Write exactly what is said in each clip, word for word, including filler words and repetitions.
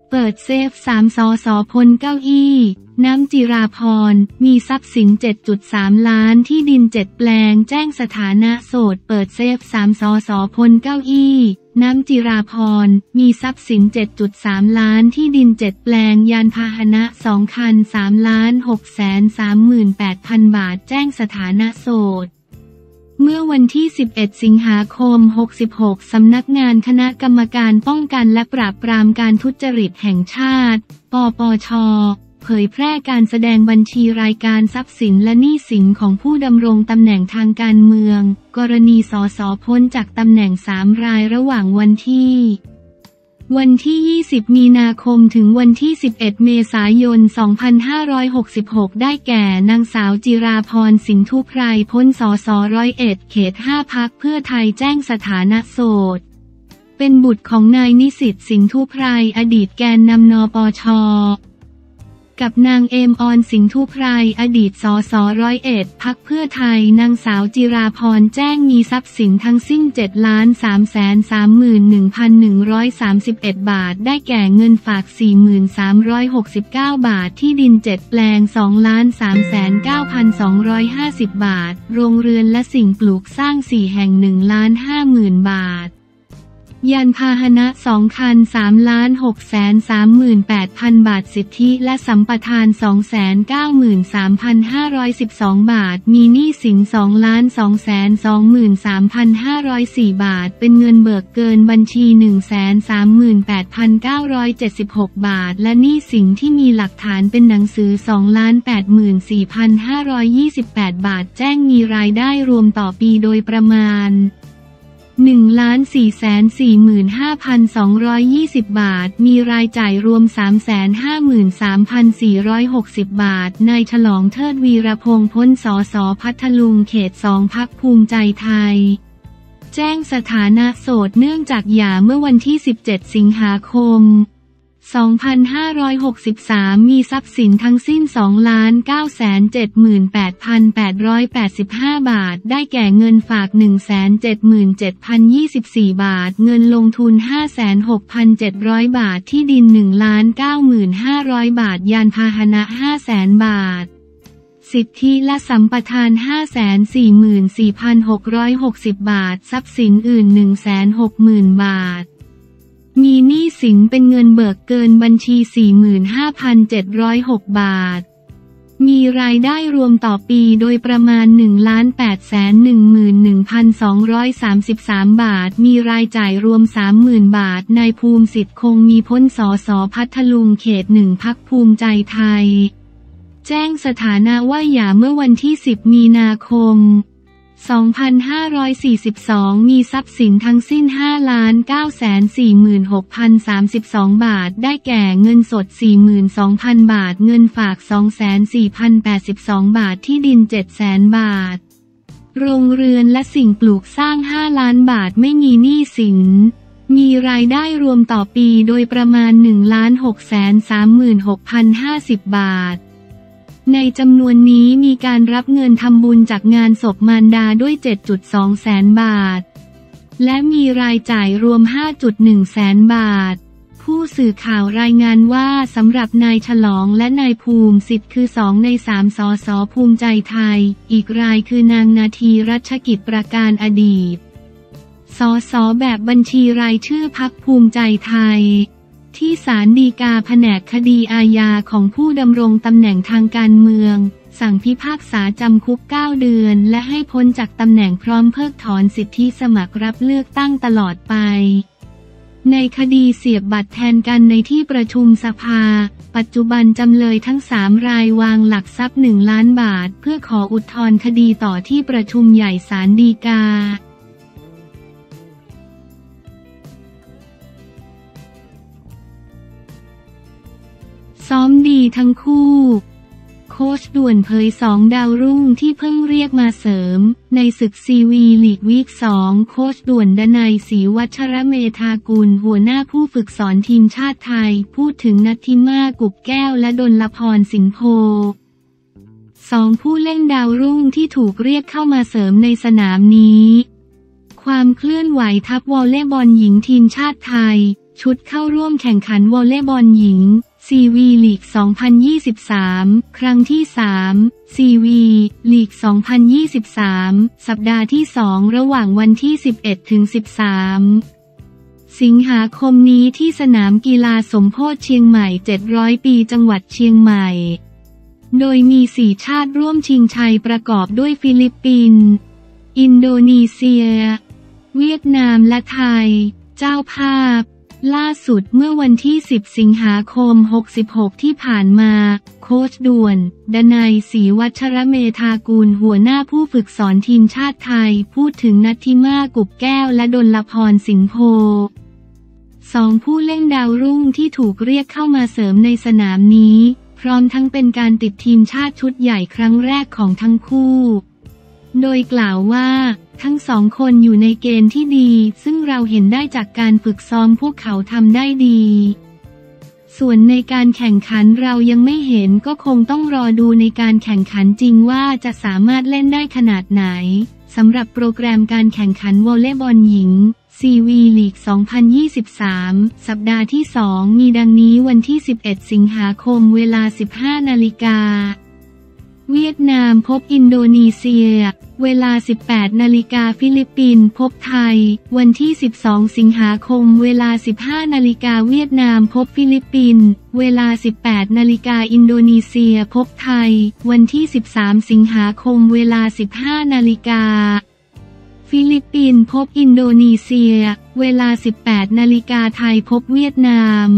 เปิดเซฟสามสสพ้นเก้าอี้น้ำจิราพรมีทรัพย์สิน เจ็ดจุดสาม ล้านที่ดินเจ็ดแปลงแจ้งสถานะโสดเปิดเซฟสามสสพ้นเก้าอี้น้ำจิราพรมีทรัพย์สิน เจ็ดจุดสาม ล้านที่ดินเจ็ดแปลงยานพาหนะสองคัน สามล้านหกแสนสามหมื่นแปดพัน บาทแจ้งสถานะโสดเมื่อวันที่สิบเอ็ดสิงหาคมหกสิบหกสำนักงานคณะกรรมการป้องกันและปราบปรามการทุจริตแห่งชาติปปช.เผยแพร่การแสดงบัญชีรายการทรัพย์สินและหนี้สินของผู้ดำรงตำแหน่งทางการเมืองกรณีสสพ้นจากตำแหน่งสามรายระหว่างวันที่วันที่ยี่สิบมีนาคมถึงวันที่สิบเอ็ดเมษายนสองพันห้าร้อยหกสิบหกได้แก่นางสาวจิราพรสินธุไพรพ้นสสร้อยเอ็ดเขตห้าพรรคเพื่อไทยแจ้งสถานะโสดเป็นบุตรของนายนิสิตสินธุไพรอดีตแกนนำนปช.กับนางเอมออนสิงธุไพรอดีตสสร้อยเอ็ดพรรคเพื่อไทยนางสาวจิราพรแจ้งมีทรัพย์สินทั้งสิ้น เจ็ดล้านสามแสนสามหมื่นหนึ่งพันหนึ่งร้อยสามสิบเอ็ด บาทได้แก่เงินฝาก สี่หมื่นสามร้อยหกสิบเก้า บาทที่ดินเจ็ดแปลง สองล้านสามแสนเก้าพันสองร้อยห้าสิบ บาทโรงเรือนและสิ่งปลูกสร้างสี่แห่ง หนึ่งล้านห้าหมื่น บาทยานพาหนะสองคัน สามล้านหกแสนสามหมื่นแปดพัน บาทสิทธิและสัมปทาน สองแสนเก้าหมื่นสามพันห้าร้อยสิบสอง บาทมีหนี้สิน สองล้านสองแสนสองหมื่นสามพันห้าร้อยสี่ บาทเป็นเงินเบิกเกินบัญชี หนึ่งแสนสามหมื่นแปดพันเก้าร้อยเจ็ดสิบหก บาทและหนี้สินที่มีหลักฐานเป็นหนังสือ สองล้านแปดหมื่นสี่พันห้าร้อยยี่สิบแปด บาทแจ้งมีรายได้รวมต่อปีโดยประมาณหนึ่งล้านสี่แสนสี่หมื่นห้าพันสองร้อยยี่สิบ บาทมีรายจ่ายรวม สามแสนห้าหมื่นสามพันสี่ร้อยหกสิบ บาทนายฉลองเทิดวีรพงษ์พ้นสสพัทลุงเขตสองพรรคภูมิใจไทยแจ้งสถานะโสดเนื่องจากหย่าเมื่อวันที่สิบเจ็ดสิงหาคมสองพันห้าร้อยหกสิบสามมีทรัพย์สินทั้งสิ้น สองล้านเก้าแสนเจ็ดหมื่นแปดพันแปดร้อยแปดสิบห้า บาทได้แก่เงินฝาก หนึ่งแสนเจ็ดหมื่นเจ็ดพันยี่สิบสี่ บาทเงินลงทุน ห้าแสนหกพันเจ็ดร้อย บาทที่ดิน หนึ่งล้านเก้าหมื่นห้าร้อย บาทยานพาหนะ ห้าแสน บาทสิทธิและสัมปทาน ห้าแสนสี่หมื่นสี่พันหกร้อยหกสิบ บาททรัพย์สินอื่น หนึ่งแสนหกหมื่น บาทมีหนี้สินเป็นเงินเบิกเกินบัญชี สี่หมื่นห้าพันเจ็ดร้อยหก บาทมีรายได้รวมต่อปีโดยประมาณ หนึ่งล้านแปดแสนหนึ่งหมื่นหนึ่งพันสองร้อยสามสิบสาม บาทมีรายจ่ายรวม สามหมื่น บาทนายภูมิสิทธิ์คงมีพ้นสสพัทลุงเขตหนึ่งพรรคภูมิใจไทยแจ้งสถานะว่าหย่าเมื่อวันที่สิบมีนาคมสองพันห้าร้อยสี่สิบสองมีทรัพย์สินทั้งสิ้น ห้าล้านเก้าแสนสี่หมื่นหกพันสามสิบสอง บาทได้แก่เงินสด สี่หมื่นสองพัน บาทเงินฝาก สองแสนสี่พันแปดสิบสอง บาทที่ดิน เจ็ดแสน บาทโรงเรือนและสิ่งปลูกสร้าง ห้าล้าน บาทไม่มีหนี้สินมีรายได้รวมต่อปีโดยประมาณ หนึ่งล้านหกแสนสามหมื่นหกพันห้าสิบ บาทในจำนวนนี้มีการรับเงินทำบุญจากงานศพมารดาด้วย เจ็ดจุดสอง แสนบาทและมีรายจ่ายรวม ห้าจุดหนึ่ง แสนบาทผู้สื่อข่าวรายงานว่าสำหรับนายฉลองและนายภูมิสิทธิ์คือสองในสามสสภูมิใจไทยอีกรายคือนางนาทีรัชกิจประการอดีตสสแบบบัญชีรายชื่อพรรคภูมิใจไทยที่ศาลฎีกาแผนกคดีอาญาของผู้ดำรงตำแหน่งทางการเมืองสั่งพิพากษาจำคุกเก้าเดือนและให้พ้นจากตำแหน่งพร้อมเพิกถอนสิทธิสมัครรับเลือกตั้งตลอดไปในคดีเสียบบัตรแทนกันในที่ประชุมสภาปัจจุบันจำเลยทั้งสามรายวางหลักทรัพย์หนึ่งล้านบาทเพื่อขออุทธรณ์คดีต่อที่ประชุมใหญ่ศาลฎีกาซ้อมดีทั้งคู่โค้ชด่วนเผยสองดาวรุ่งที่เพิ่งเรียกมาเสริมในศึกซีวีลีกวีคสองโค้ชด่วนดนัยศรีวัชรเมธากุลหัวหน้าผู้ฝึกสอนทีมชาติไทยพูดถึงนัทธิมากุบแก้วและดลพรสินโพสองผู้เล่นดาวรุ่งที่ถูกเรียกเข้ามาเสริมในสนามนี้ความเคลื่อนไหวทัพวอลเลย์บอลหญิงทีมชาติไทยชุดเข้าร่วมแข่งขันวอลเลย์บอลหญิง ซี วี ลีก สองพันยี่สิบสาม ครั้งที่ สาม ซี วี ลีก สองพันยี่สิบสาม สัปดาห์ที่ สอง ระหว่างวันที่ สิบเอ็ดถึงสิบสาม สิงหาคมนี้ที่สนามกีฬาสมโพธิเชียงใหม่ เจ็ดร้อย ปีจังหวัดเชียงใหม่ โดยมีสี่ชาติร่วมชิงชัยประกอบด้วยฟิลิปปินส์ อินโดนีเซีย เวียดนามและไทย เจ้าภาพ ล่าสุดเมื่อวันที่ สิบ สิงหาคม หกสิบหก ที่ผ่านมา โค้ชด่วน ดนัย ศรีวัชรเมธากุลหัวหน้าผู้ฝึกสอนทีมชาติไทยพูดถึงนัทธิมากุบแก้วและดลพรสิงห์โพสองผู้เล่นดาวรุ่งที่ถูกเรียกเข้ามาเสริมในสนามนี้พร้อมทั้งเป็นการติดทีมชาติชุดใหญ่ครั้งแรกของทั้งคู่โดยกล่าวว่าทั้งสองคนอยู่ในเกณฑ์ที่ดีซึ่งเราเห็นได้จากการฝึกซ้อมพวกเขาทำได้ดีส่วนในการแข่งขันเรายังไม่เห็นก็คงต้องรอดูในการแข่งขันจริงว่าจะสามารถเล่นได้ขนาดไหนสำหรับโปรแกรมการแข่งขันวอลเลย์บอลหญิง ซี วี ลีก สองพันยี่สิบสาม สัปดาห์ที่ สอง มีดังนี้วันที่ สิบเอ็ด สิงหาคมเวลา สิบห้า นาฬิกาเวียดนามพบอินโดนีเซียเวลา สิบแปด นาฬิกาฟิลิปปินส์พบไทยวันที่ สิบสอง สิงหาคมเวลา สิบห้า นาฬิกาเวียดนามพบฟิลิปปินส์เวลา สิบแปด นาฬิกาอินโดนีเซียพบไทยวันที่ สิบสาม สิงหาคมเวลา สิบห้า นาฬิกาฟิลิปปินส์พบอินโดนีเซียเวลา สิบแปด นาฬิกาไทยพบเวียดนาม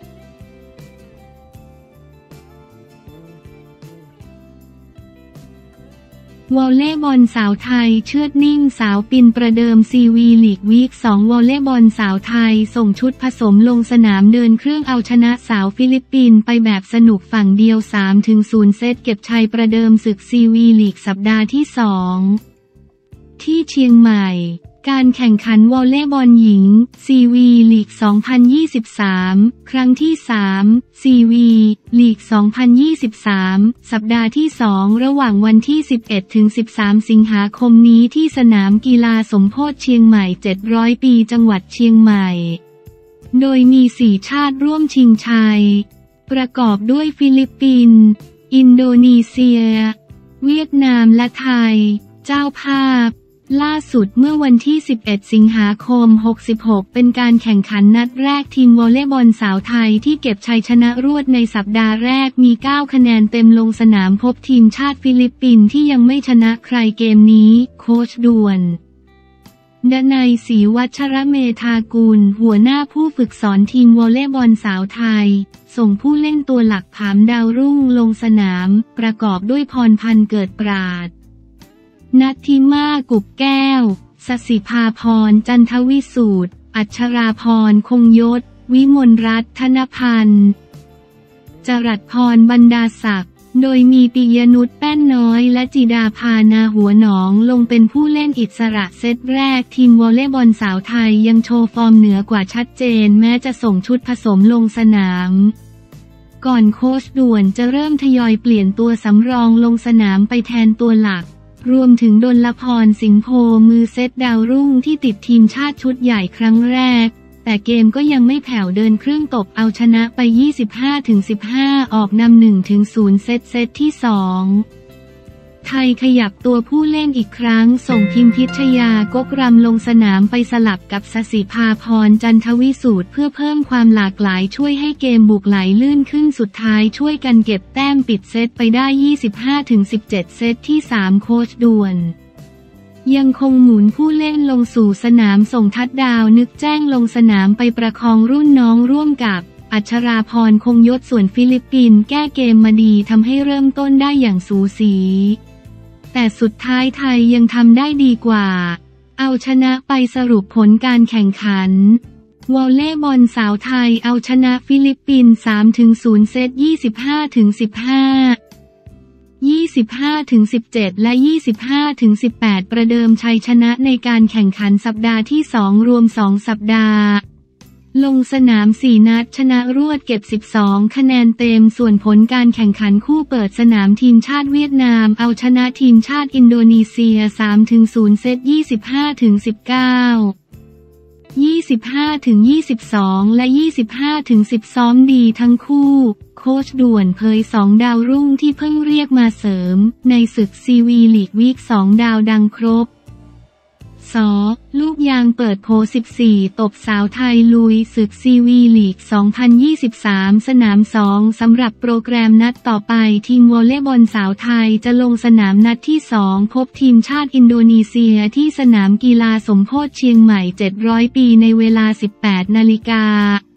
วอลเลย์บอลสาวไทยเชือดนิ่งสาวปินประเดิมซีวีลีกวีคสองวอลเลย์บอลสาวไทยส่งชุดผสมลงสนามเดินเครื่องเอาชนะสาวฟิลิปปินส์ไปแบบสนุกฝั่งเดียว สามถึงศูนย์ เซตเก็บชัยประเดิมศึกซีวีลีกสัปดาห์ที่ สอง ที่เชียงใหม่การแข่งขันวอลเลย์บอลหญิง ซี วี ลีก สองพันยี่สิบสาม ครั้งที่ สาม ซี วี ลีก สองพันยี่สิบสาม สัปดาห์ที่ สอง ระหว่างวันที่ สิบเอ็ดถึงสิบสาม สิงหาคมนี้ที่สนามกีฬาสมโพธิเชียงใหม่ เจ็ดร้อย ปีจังหวัดเชียงใหม่โดยมีสี่ชาติร่วมชิงชัยประกอบด้วยฟิลิปปินส์ อินโดนีเซีย เวียดนามและไทย เจ้าภาพล่าสุดเมื่อวันที่ สิบเอ็ด สิงหาคม หกสิบหก เป็นการแข่งขันนัดแรกทีมวอลเลย์บอลสาวไทยที่เก็บชัยชนะรวดในสัปดาห์แรกมี เก้า คะแนนเต็มลงสนามพบทีมชาติฟิลิปปินส์ที่ยังไม่ชนะใครเกมนี้โค้ชด่วนดนัย ศรีวัชรเมธากุลหัวหน้าผู้ฝึกสอนทีมวอลเลย์บอลสาวไทยส่งผู้เล่นตัวหลักผามดาวรุ่งลงสนามประกอบด้วยพรพันธ์เกิดปราดนัทธิมากุบแก้วสศิภาพรจันทวิสูตรอัชราพรคงยศวิมลรัตน์ธนพันธ์จรัสพรบรรดาศักดิ์โดยมีปิยนุชแป้นน้อยและจิดาภานาหัวหนองลงเป็นผู้เล่นอิสระเซตแรกทีมวอลเลย์บอลสาวไทยยังโชว์ฟอร์มเหนือกว่าชัดเจนแม้จะส่งชุดผสมลงสนามก่อนโค้ชด่วนจะเริ่มทยอยเปลี่ยนตัวสำรองลงสนามไปแทนตัวหลักรวมถึงดลพรสิงห์โพมือเซตดาวรุ่งที่ติดทีมชาติชุดใหญ่ครั้งแรกแต่เกมก็ยังไม่แผ่วเดินเครื่องตบเอาชนะไป ยี่สิบห้าถึงสิบห้า ออกนำ หนึ่งถึงศูนย์ เซตเซตที่ สอง ไทยขยับตัวผู้เล่นอีกครั้งส่งพิมพิชยากกรำลงสนามไปสลับกับสศิภาพรจันทวิสูตรเพื่อเพิ่มความหลากหลายช่วยให้เกมบุกไหลลื่นขึ้นสุดท้ายช่วยกันเก็บแต้มปิดเซตไปได้ ยี่สิบห้าถึงสิบเจ็ด เซตที่ สาม โค้ชด่วนยังคงหมุนผู้เล่นลงสู่สนามส่งทัดดาวนึกแจ้งลงสนามไปประคองรุ่นน้องร่วมกับอัชราพรคงยศส่วนฟิลิปปินส์แก้เกมมาดีทำให้เริ่มต้นได้อย่างสูสีแต่สุดท้ายไทยยังทำได้ดีกว่าเอาชนะไปสรุปผลการแข่งขันวอลเลย์บอลสาวไทยเอาชนะฟิลิปปินส์ สามถึงศูนย์ เซต ยี่สิบห้าถึงสิบห้า ยี่สิบห้าถึงสิบเจ็ด และ ยี่สิบห้าถึงสิบแปด ประเดิมชัยชนะในการแข่งขันสัปดาห์ที่ สอง รวม สอง สัปดาห์ลงสนาม สี่ นัดชนะรวดเก็บ สิบสอง คะแนนเต็มส่วนผลการแข่งขันคู่เปิดสนามทีมชาติเวียดนามเอาชนะทีมชาติอินโดนีเซีย สามถึงศูนย์ เซต ยี่สิบห้าถึงสิบเก้ายี่สิบห้าถึงยี่สิบสอง และ ยี่สิบห้าถึงสิบ ซ้อมดีทั้งคู่ โค้ชด่วนเผยสองดาวรุ่งที่เพิ่งเรียกมาเสริมในศึกซีวีลีกวีคสองดาวดังครบสอลูกยางเปิดโผสิบสี่ตบสาวไทยลุยศึกซีวีลีกสองพันยี่สิบสามสนามสองสำหรับโปรแกรมนัดต่อไปทีมวอลเลย์บอลสาวไทยจะลงสนามนัดที่สองพบทีมชาติอินโดนีเซียที่สนามกีฬาสมโพธิเชียงใหม่เจ็ดร้อยปีในเวลา สิบแปดนาฬิกา